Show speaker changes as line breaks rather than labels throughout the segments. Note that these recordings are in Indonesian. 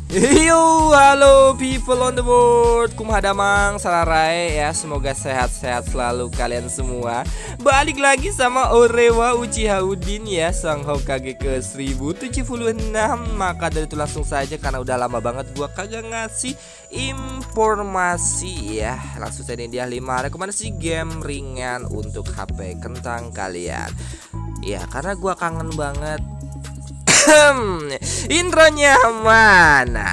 Yo, halo people on the world. Kumhadamang salarai ya. Semoga sehat-sehat selalu kalian semua. Balik lagi sama Orewa Uchiha Udin ya, sang Hokage ke 1076. Maka dari itu langsung saja, karena udah lama banget gua kagak ngasih informasi ya, langsung saja dia 5 rekomendasi game ringan untuk HP kentang kalian. Ya, karena gua kangen banget. Intronya mana?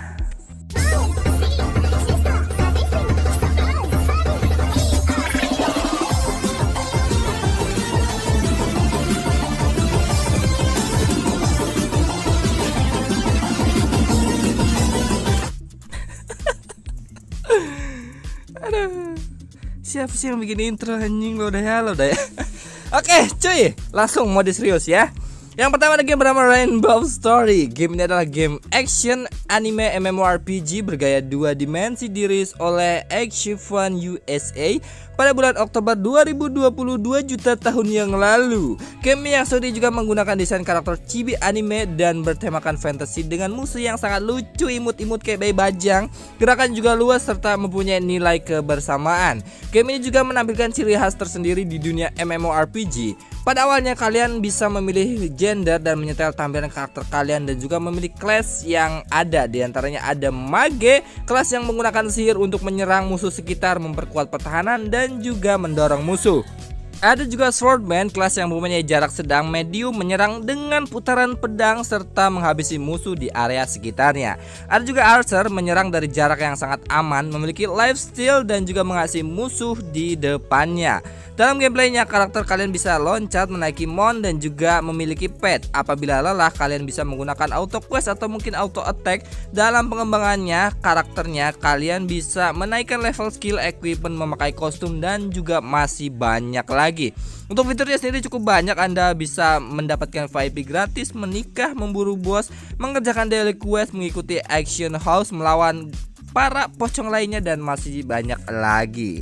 Aduh, siapa sih yang bikin intro anjing? Lo udah ya. Oke cuy, langsung mode serius ya. Yang pertama ada game bernama Rainbow Story. Game ini adalah game action anime MMORPG bergaya 2 dimensi, dirilis oleh Achievement USA pada bulan Oktober 2022 juta tahun yang lalu. Game yang seri juga menggunakan desain karakter chibi anime dan bertemakan fantasy dengan musuh yang sangat lucu, imut-imut kayak bayi bajang. Gerakan juga luas serta mempunyai nilai kebersamaan. Game ini juga menampilkan ciri khas tersendiri di dunia MMORPG. Pada awalnya kalian bisa memilih gender dan menyetel tampilan karakter kalian dan juga memilih kelas yang ada. Di antaranya ada mage, kelas yang menggunakan sihir untuk menyerang musuh sekitar, memperkuat pertahanan dan juga mendorong musuh. Ada juga swordman, kelas yang mempunyai jarak sedang medium, menyerang dengan putaran pedang serta menghabisi musuh di area sekitarnya. Ada juga archer, menyerang dari jarak yang sangat aman, memiliki lifesteal dan juga mengasihi musuh di depannya. Dalam gameplaynya, karakter kalian bisa loncat, menaiki mount dan juga memiliki pet. Apabila lelah, kalian bisa menggunakan auto quest atau mungkin auto attack. Dalam pengembangannya, karakternya kalian bisa menaikkan level skill, equipment, memakai kostum dan juga masih banyak lagi. Untuk fiturnya sendiri cukup banyak. Anda bisa mendapatkan VIP gratis, menikah, memburu bos, mengerjakan daily quest, mengikuti action house, melawan para pocong lainnya dan masih banyak lagi.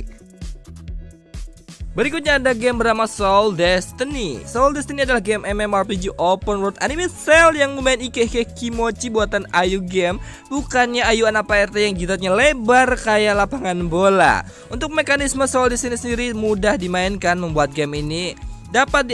Berikutnya ada game bernama Soul Destiny. Soul Destiny adalah game MMORPG open world anime cel yang memain Ikeike Kimochi buatan Ayu Game. Bukannya Ayu anak Pak RT yang jidatnya lebar kayak lapangan bola. Untuk mekanisme Soul Destiny sendiri mudah dimainkan, membuat game ini dapat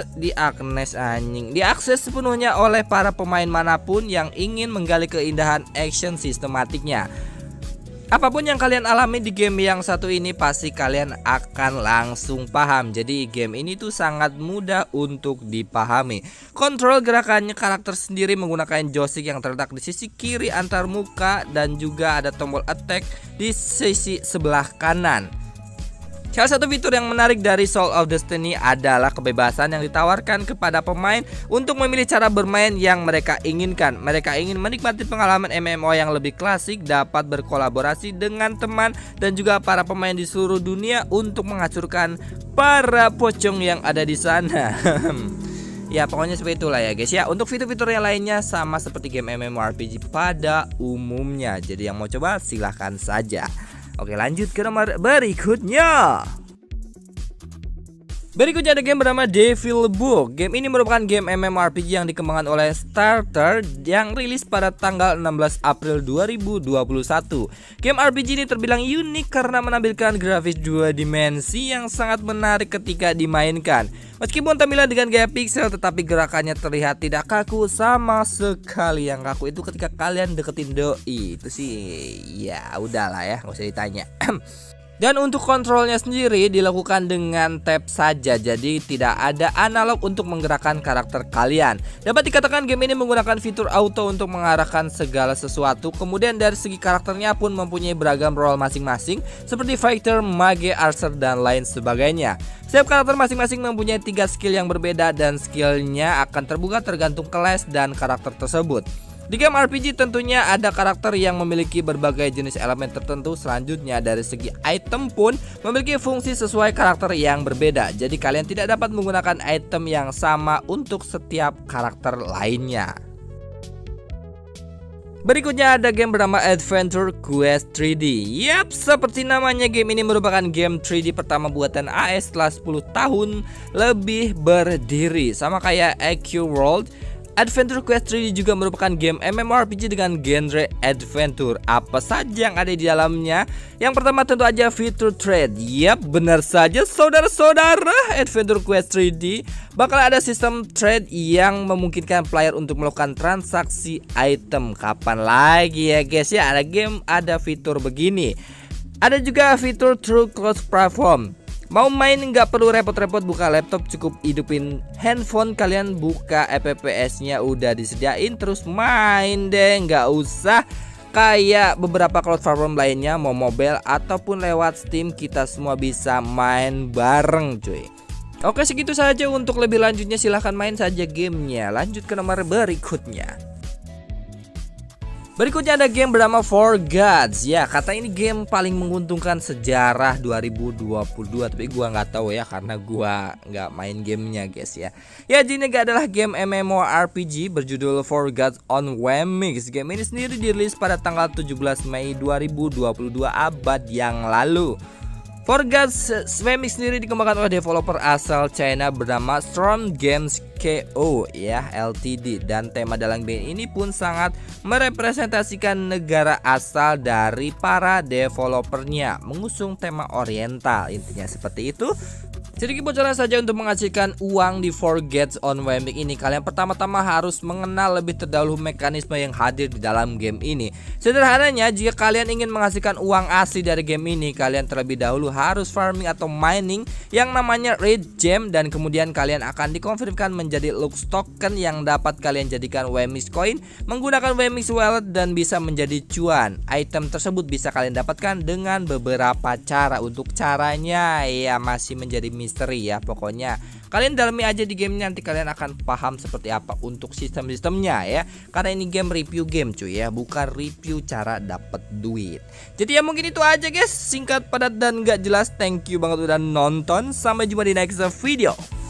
diakses sepenuhnya oleh para pemain manapun yang ingin menggali keindahan action sistematiknya. Apapun yang kalian alami di game yang satu ini pasti kalian akan langsung paham. Jadi game ini tuh sangat mudah untuk dipahami. Kontrol gerakannya karakter sendiri menggunakan joystick yang terletak di sisi kiri antar muka dan juga ada tombol attack di sisi sebelah kanan. Salah satu fitur yang menarik dari Soul of Destiny adalah kebebasan yang ditawarkan kepada pemain untuk memilih cara bermain yang mereka inginkan. Mereka ingin menikmati pengalaman MMO yang lebih klasik, dapat berkolaborasi dengan teman dan juga para pemain di seluruh dunia untuk menghancurkan para pocong yang ada di sana. Ya pokoknya seperti itulah ya guys ya. Untuk fitur-fitur yang lainnya sama seperti game MMORPG pada umumnya. Jadi yang mau coba silahkan saja. Oke lanjut ke nomor berikutnya. Berikutnya ada game bernama Devil Book. Game ini merupakan game MMORPG yang dikembangkan oleh Starter yang rilis pada tanggal 16 April 2021. Game RPG ini terbilang unik karena menampilkan grafis 2 dimensi yang sangat menarik ketika dimainkan. Meskipun tampilan dengan gaya pixel, tetapi gerakannya terlihat tidak kaku sama sekali. Yang kaku itu ketika kalian deketin doi. Itu sih ya udahlah ya, nggak usah ditanya. Dan untuk kontrolnya sendiri dilakukan dengan tap saja, jadi tidak ada analog untuk menggerakkan karakter kalian. Dapat dikatakan game ini menggunakan fitur auto untuk mengarahkan segala sesuatu. Kemudian dari segi karakternya pun mempunyai beragam role masing-masing seperti fighter, mage, archer dan lain sebagainya. Setiap karakter masing-masing mempunyai 3 skill yang berbeda dan skillnya akan terbuka tergantung kelas dan karakter tersebut. Di game RPG tentunya ada karakter yang memiliki berbagai jenis elemen tertentu. Selanjutnya dari segi item pun memiliki fungsi sesuai karakter yang berbeda. Jadi kalian tidak dapat menggunakan item yang sama untuk setiap karakter lainnya. Berikutnya ada game bernama Adventure Quest 3D. Yap, seperti namanya, game ini merupakan game 3D pertama buatan AS setelah 10 tahun lebih berdiri. Sama kayak AQ World, Adventure Quest 3D juga merupakan game MMORPG dengan genre adventure. Apa saja yang ada di dalamnya? Yang pertama tentu aja fitur trade. Yap, benar saja saudara-saudara, Adventure Quest 3D bakal ada sistem trade yang memungkinkan player untuk melakukan transaksi item. Kapan lagi ya guys ya ada fitur begini. Ada juga fitur True Cross Platform. Mau main nggak perlu repot-repot buka laptop, cukup hidupin handphone kalian, buka FPS-nya udah disediain, terus main deh, nggak usah kayak beberapa cloud platform lainnya, mau mobile ataupun lewat Steam, kita semua bisa main bareng cuy. Oke, segitu saja. Untuk lebih lanjutnya silahkan main saja gamenya. Lanjut ke nomor berikutnya. Berikutnya ada game bernama For Gods. Ya, kata ini game paling menguntungkan sejarah 2022, tapi gua nggak tahu ya karena gua nggak main gamenya guys ya. Ya, ini adalah game MMORPG berjudul For Gods on Wemix. Game ini sendiri dirilis pada tanggal 17 Mei 2022 abad yang lalu. For Gods Wemix sendiri dikembangkan oleh developer asal China bernama Storm Games KO ya Ltd, dan tema dalam game ini pun sangat merepresentasikan negara asal dari para developernya, mengusung tema oriental, intinya seperti itu. Sedikit bocoran saja untuk menghasilkan uang di For Gods on Wemix ini, kalian pertama-tama harus mengenal lebih terdahulu mekanisme yang hadir di dalam game ini. Sederhananya, jika kalian ingin menghasilkan uang asli dari game ini, kalian terlebih dahulu harus farming atau mining yang namanya red gem, dan kemudian kalian akan dikonvertikan menjadi lux token yang dapat kalian jadikan Wemix coin menggunakan Wemix wallet dan bisa menjadi cuan. Item tersebut bisa kalian dapatkan dengan beberapa cara. Untuk caranya ya masih menjadi misteri ya, pokoknya kalian dalami aja di game, nanti kalian akan paham seperti apa untuk sistem-sistemnya ya, karena ini game review game cuy ya, bukan review cara dapat duit. Jadi ya mungkin itu aja guys, singkat padat dan gak jelas. Thank you banget udah nonton, sampai jumpa di next video.